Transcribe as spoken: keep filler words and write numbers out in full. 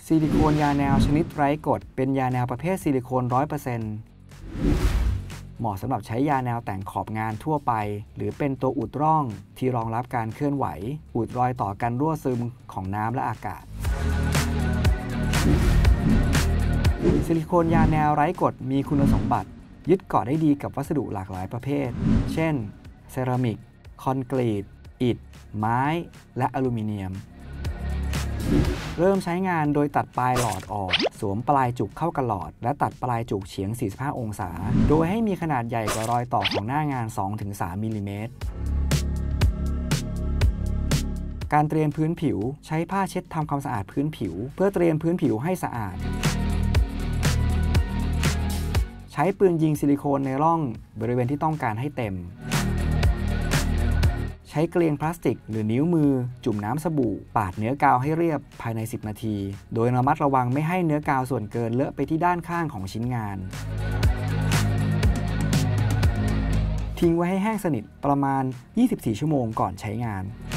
ซิลิโคนยาแนวชนิดไร้กรดเป็นยาแนวประเภทซิลิโคน ร้อยเปอร์เซ็นต์ เหมาะสำหรับใช้ยาแนวแต่งขอบงานทั่วไปหรือเป็นตัวอุดร่องที่รองรับการเคลื่อนไหวอุดรอยต่อกันรั่วซึมของน้ำและอากาศซิลิโคนยาแนวไร้กรดมีคุณสมบัติยึดเกาะได้ดีกับวัสดุหลากหลายประเภทเช่นเซรามิกคอนกรีตอิฐไม้และอลูมิเนียมเริ่มใช้งานโดยตัดปลายหลอดออกสวมปลายจุกเข้ากับหลอดและตัดปลายจุกเฉียง สี่สิบห้า องศาโดยให้มีขนาดใหญ่กว่ารอยต่อของหน้างาน สองถึงสาม มิลลิเมตรการเตรียมพื้นผิวใช้ผ้าเช็ดทำความสะอาดพื้นผิวเพื่อเตรียมพื้นผิวให้สะอาดใช้ปืนยิงซิลิโคนในร่องบริเวณที่ต้องการให้เต็มใช้เกลียงพลาสติกหรือนิ้วมือจุ่มน้ำสบู่ปาดเนื้อกาวให้เรียบภายในสิบนาทีโดยระมัดระวังไม่ให้เนื้อกาวส่วนเกินเลอะไปที่ด้านข้างของชิ้นงานทิ้งไว้ให้แห้งสนิทประมาณยี่สิบสี่ชั่วโมงก่อนใช้งาน